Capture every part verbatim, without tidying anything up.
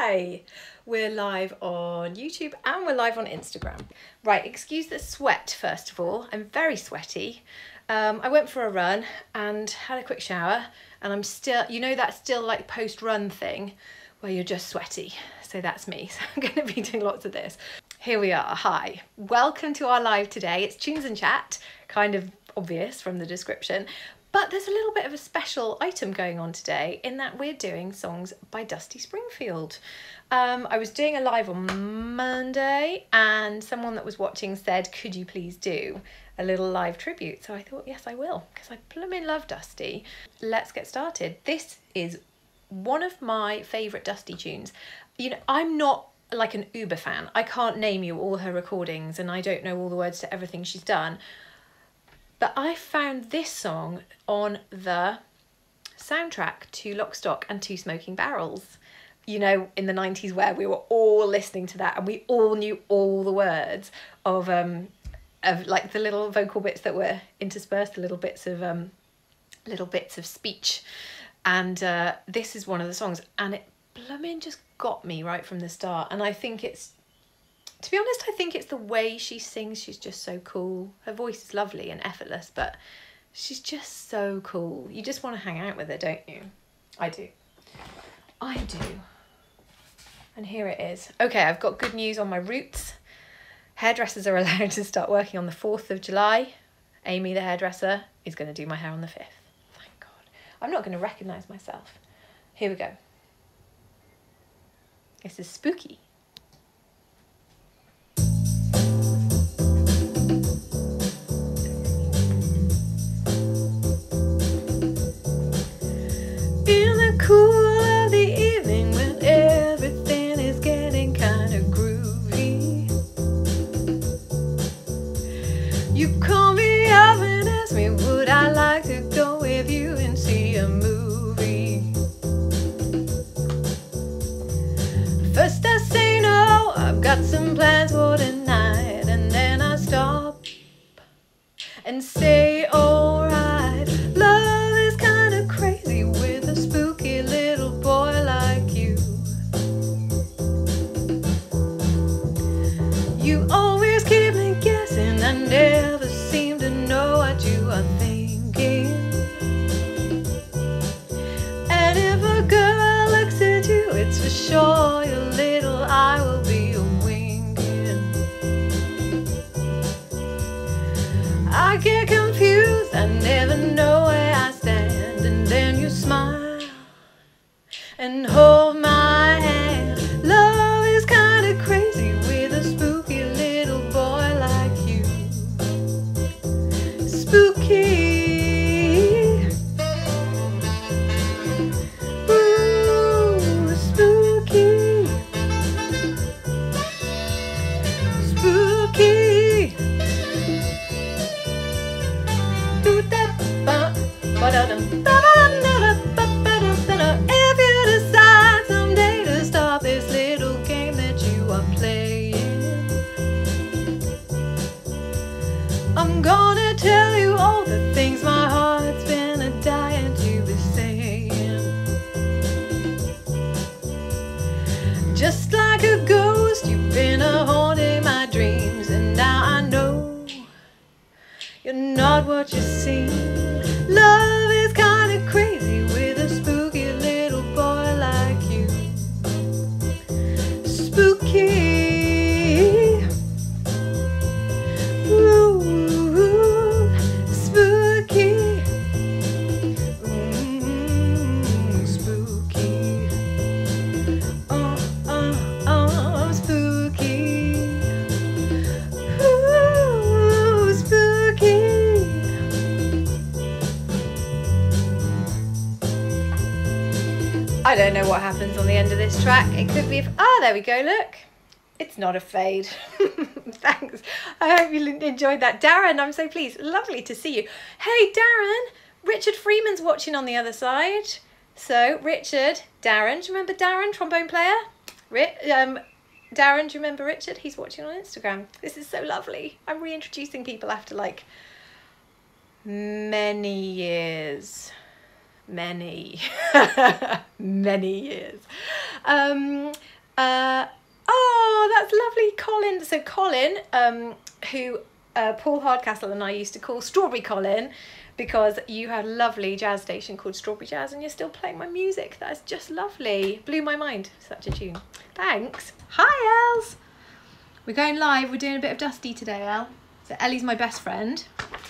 Hi! We're live on YouTube and we're live on Instagram. Right, excuse the sweat first of all. I'm very sweaty. Um, I went for a run and had a quick shower and I'm still, you know that still like post-run thing where you're just sweaty. So that's me. So I'm going to be doing lots of this. Here we are. Hi. Welcome to our live today. It's Tunes and Chat, kind of obvious from the description. But there's a little bit of a special item going on today in that we're doing songs by Dusty Springfield. Um, I was doing a live on Monday and someone that was watching said, could you please do a little live tribute? So I thought, yes, I will, because I blooming love Dusty. Let's get started. This is one of my favourite Dusty tunes. You know, I'm not like an uber fan. I can't name you all her recordings and I don't know all the words to everything she's done. But I found this song on the soundtrack to Lock, Stock and Two Smoking Barrels. You know, in the nineties where we were all listening to that and we all knew all the words of, um, of like the little vocal bits that were interspersed, the little bits of, um, little bits of speech. And uh, this is one of the songs and it blooming just got me right from the start. And I think it's, to be honest, I think it's the way she sings. She's just so cool. Her voice is lovely and effortless, but she's just so cool. You just want to hang out with her, don't you? I do. I do. And here it is. Okay, I've got good news on my roots. Hairdressers are allowed to start working on the fourth of July. Amy, the hairdresser, is going to do my hair on the fifth. Thank God. I'm not going to recognise myself. Here we go. This is Spooky. Cool of the evening when everything is getting kind of groovy. You call me up and ask me would I like to go with you and see a movie. First I say no, I've got some plans for tonight, and then I stop and say alright. Love is kind of crazy with a spooky little boy like you. You always keep me guessing, I never seem to know what you are thinking. And if a girl looks at you, it's for sure your little eye will be winking. I get confused, I never know where I stand, and then you smile and hold my hand. Love is kind of crazy with a spooky little boy like you. Spooky. Ooh, spooky. Spooky. Do that, ba, ba da dum, ba ba da da, ba ba da da da. If you decide someday to stop this little game that you are playing, I'm gonna tell you all the things my heart's been a dying to be saying. Just like a ghost, you've been a haunting my dreams, and now I know you're not what you seem. Love is kind of crazy with a spooky little boy like you. Spooky. Ooh, spooky. Mm, spooky. Oh, oh, oh, spooky. Ooh, spooky. I don't know what happens on the end of this track. It could be if, ah, there we go, look. It's not a fade. Thanks. I hope you enjoyed that. Darren, I'm so pleased. Lovely to see you. Hey, Darren, Richard Freeman's watching on the other side. So, Richard, Darren, do you remember Darren, trombone player? Ri um, Darren, do you remember Richard? He's watching on Instagram. This is so lovely. I'm reintroducing people after like many years. Many, many years. Um, Uh, oh, that's lovely, Colin. So Colin, um, who uh, Paul Hardcastle and I used to call Strawberry Colin, because you had a lovely jazz station called Strawberry Jazz and you're still playing my music. That's just lovely. Blew my mind. Such a tune. Thanks. Hi, Els. We're going live. We're doing a bit of Dusty today, Elle. So Ellie's my best friend.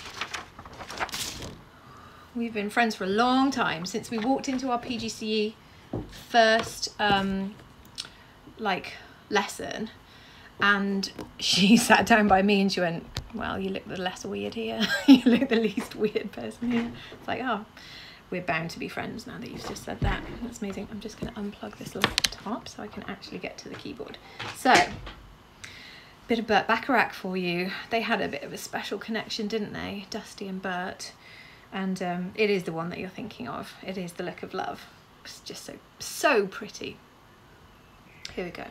We've been friends for a long time, since we walked into our P G C E first um, like lesson, and she sat down by me and she went, well, you look the less weird here. You look the least weird person here. It's like, oh, we're bound to be friends now that you've just said that. That's amazing. I'm just going to unplug this laptop so I can actually get to the keyboard. So, bit of Burt Bacharach for you. They had a bit of a special connection, didn't they? Dusty and Burt. And um, it is the one that you're thinking of. It is The Look of Love. It's just so, so pretty. Here we go.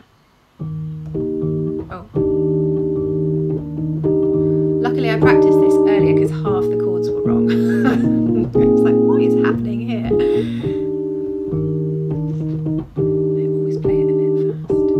Oh. Luckily I practiced this earlier because half the chords were wrong. It's like, what is happening here? I always play it a bit fast.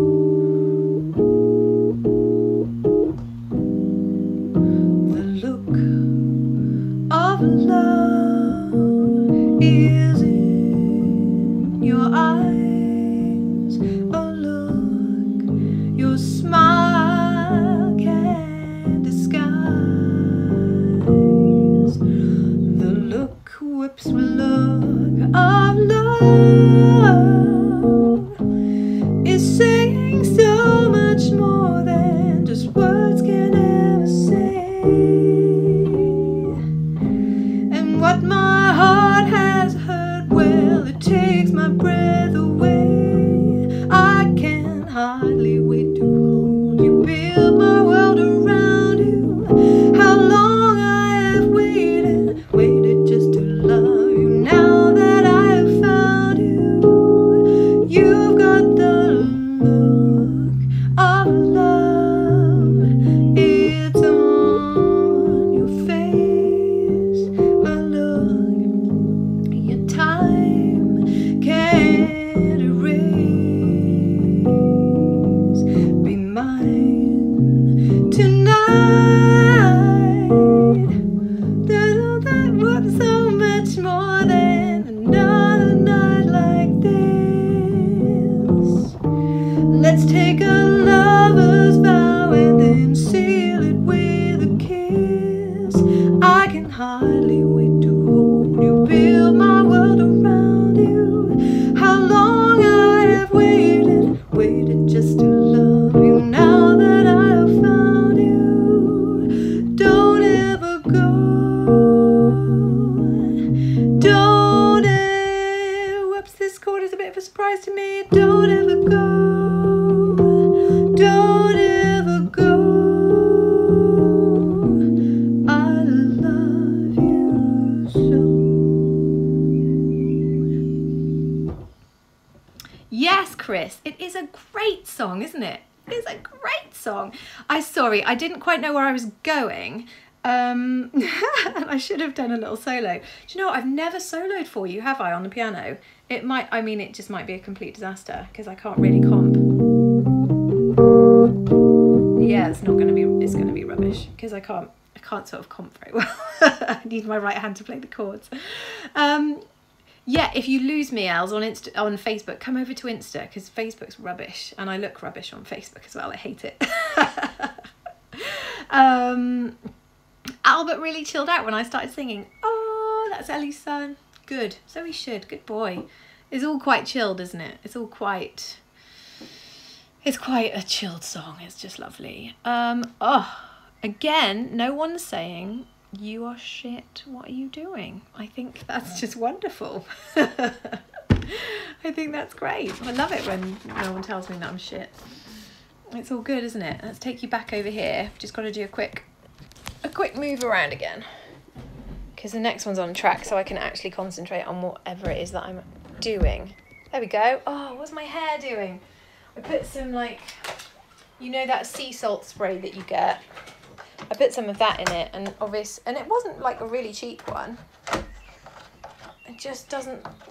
The look of love is in your eyes. Oh look, your smile can disguise. The look whips with look of love is saying so much more than just words can ever say. And what my heart has heard, well, it takes my breath away. I can hardly wait to hold you, build my world around you. How long I have waited, waited just to love you. Now that I have found you, you've got the look of love. It's on your face, a look your time can't erase. Be mine tonight. That, that was so much more than another night like this. Let's take a lover's vow and then seal it with a kiss. I can hardly wait to hold you, build my world around you. How long I have waited, waited just to love you. Now that I have found you, don't ever go. Don't ever, whoops, this chord is a bit of a surprise to me. Don't ever go. Don't ever go. I love you so. Yes, Chris, it is a great song, isn't it? It's a great song. I sorry, I didn't quite know where I was going. Um, and I should have done a little solo. Do you know what? I've never soloed for you, have I, on the piano? It might, I mean, it just might be a complete disaster because I can't really comp. Yeah, it's not going to be, it's going to be rubbish because I can't, I can't sort of comp very well. I need my right hand to play the chords. Um, yeah, if you lose me, Els, on Insta, on Facebook, come over to Insta because Facebook's rubbish and I look rubbish on Facebook as well. I hate it. um, Albert really chilled out when I started singing. Oh, that's Ellie's son. Good. So he should. Good boy. It's all quite chilled, isn't it? It's all quite... It's quite a chilled song. It's just lovely. Um, oh, again, no one's saying, you are shit. What are you doing? I think that's just wonderful. I think that's great. I love it when no one tells me that I'm shit. It's all good, isn't it? Let's take you back over here. Just got to do a quick... a quick move around again because the next one's on track so I can actually concentrate on whatever it is that I'm doing. There we go. Oh, what's my hair doing? I put some, like, you know that sea salt spray that you get? I put some of that in it, and obvious, and it wasn't like a really cheap one. It just doesn't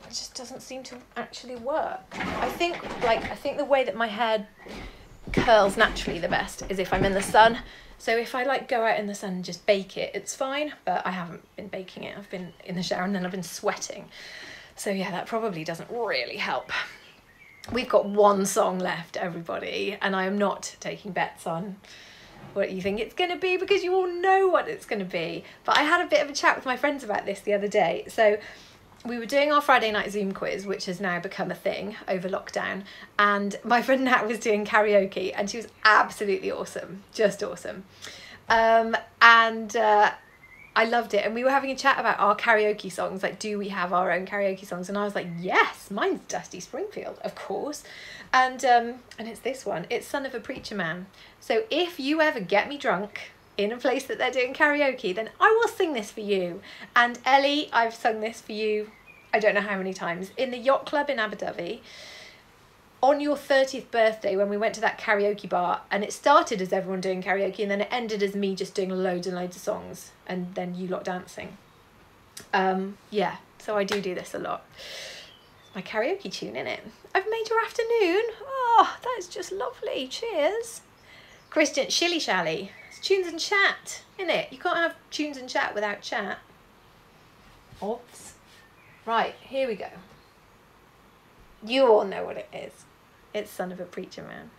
it just doesn't seem to actually work. I think like I think the way that my hair curls naturally the best is if I'm in the sun. So if I like go out in the sun and just bake it, it's fine, but I haven't been baking it. I've been in the shower and then I've been sweating. So yeah, that probably doesn't really help. We've got one song left, everybody, and I am not taking bets on what you think it's going to be because you all know what it's going to be. But I had a bit of a chat with my friends about this the other day. So we were doing our Friday night Zoom quiz, which has now become a thing over lockdown, and my friend Nat was doing karaoke and she was absolutely awesome, just awesome. Um, and uh, I loved it, and we were having a chat about our karaoke songs, like do we have our own karaoke songs, and I was like, yes, mine's Dusty Springfield, of course. And um, and it's this one, it's Son of a Preacher Man. So if you ever get me drunk in a place that they're doing karaoke, then I will sing this for you. And Ellie, I've sung this for you, I don't know how many times, in the yacht club in Abu Dhabi, on your thirtieth birthday when we went to that karaoke bar, and it started as everyone doing karaoke and then it ended as me just doing loads and loads of songs and then you lot dancing. Um, yeah, so I do do this a lot. It's my karaoke tune, innit? I've made your afternoon. Oh, that is just lovely. Cheers. Christian, shilly shally. Tunes and chat, innit? You can't have tunes and chat without chat. Oops. Right, here we go. You all know what it is. It's Son of a Preacher Man.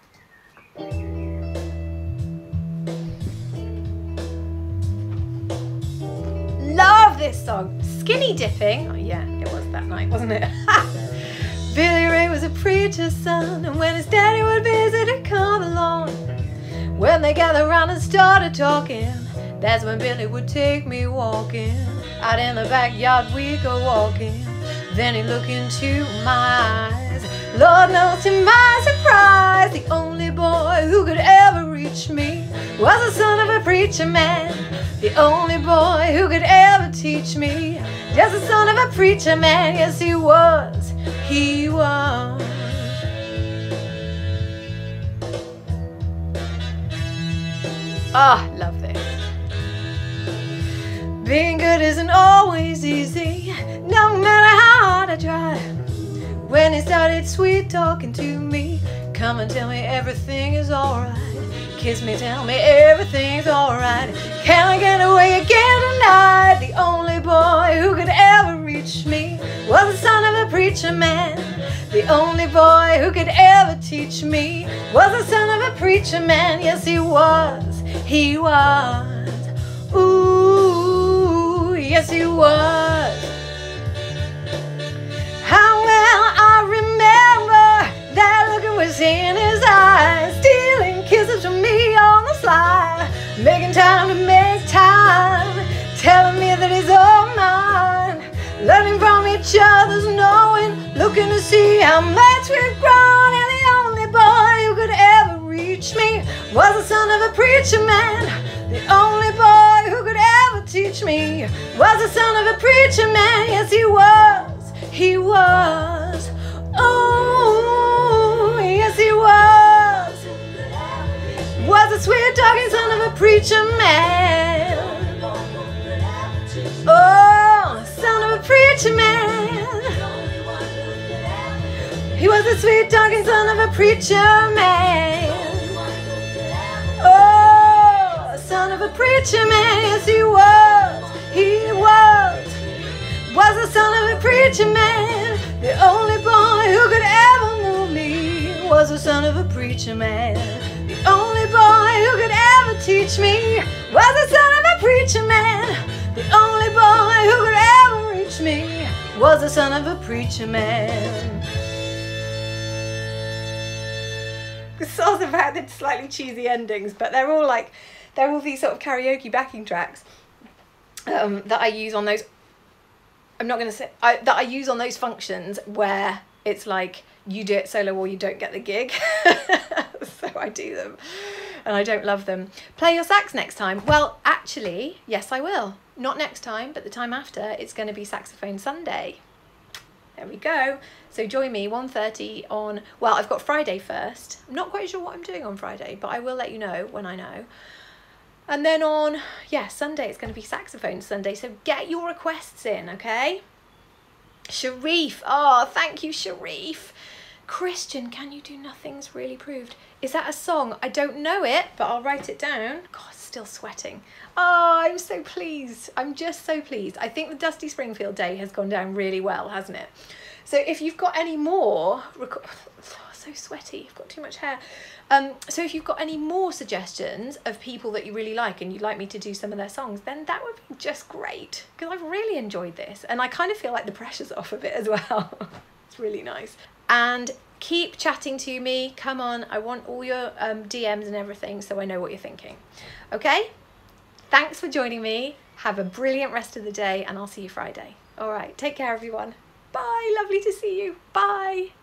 Love this song. Skinny dipping. Oh yeah, it was that night, wasn't it? Billy Ray was a preacher's son, and when his daddy would visit, he'd come along. When they gathered around and started talking, that's when Billy would take me walking. Out in the backyard we'd go walking. Then he'd look into my eyes. Lord knows to my surprise, the only boy who could ever reach me was the son of a preacher man. The only boy who could ever teach me, just the son of a preacher man. Yes, he was, he was. Ah, oh, love this. Being good isn't always easy, no matter how hard I try. When he started sweet talking to me, come and tell me everything is alright. Kiss me, tell me everything's alright. Can I get away again tonight? The only boy who could ever reach me was the son of a preacher man. The only boy who could ever teach me was the son of a preacher man. Yes, he was, he was. Ooh, yes, he was. How well I remember that look was in his eyes, stealing kisses from me on the sly, making time to make time, telling me that he's all mine, learning from each other's knowing, looking to see how much we've grown. And the only boy who could ever reach me was the son of a preacher man. The only boy who could ever teach me was the son of a preacher man. Yes, he was, he was. Oh, yes, he was. Was a sweet talking son of a preacher man. Oh, son of a preacher man. He was a sweet talking son of a preacher man. Oh, son of a preacher man. Yes, he was, he was. Was the son of a preacher man. The only boy who could ever move me was the son of a preacher man. The only boy who could ever teach me was the son of a preacher man. The only boy who could ever reach me was the son of a preacher man. The song's about the slightly cheesy endings, but they're all like, they're all these sort of karaoke backing tracks um, that I use on those. I'm not going to say I, that I use on those functions where it's like you do it solo or you don't get the gig. So I do them and I don't love them. Play your sax next time. Well, actually, yes, I will. Not next time, but the time after. It's going to be Saxophone Sunday. There we go. So join me one thirty on, well, I've got Friday first. I'm not quite sure what I'm doing on Friday, but I will let you know when I know. And then on, yeah, Sunday, it's going to be Saxophone Sunday. So get your requests in, okay? Sharif, oh, thank you, Sharif. Christian, can you do nothing's really proved? Is that a song? I don't know it, but I'll write it down. God, still sweating. Oh, I'm so pleased. I'm just so pleased. I think the Dusty Springfield day has gone down really well, hasn't it? So if you've got any more, oh, so sweaty, I've got too much hair. Um, so if you've got any more suggestions of people that you really like and you'd like me to do some of their songs, then that would be just great, because I've really enjoyed this and I kind of feel like the pressure's off of it as well. It's really nice. And keep chatting to me. Come on, I want all your um, D Ms and everything so I know what you're thinking. Okay? Thanks for joining me. Have a brilliant rest of the day and I'll see you Friday. All right, take care everyone. Bye, lovely to see you. Bye.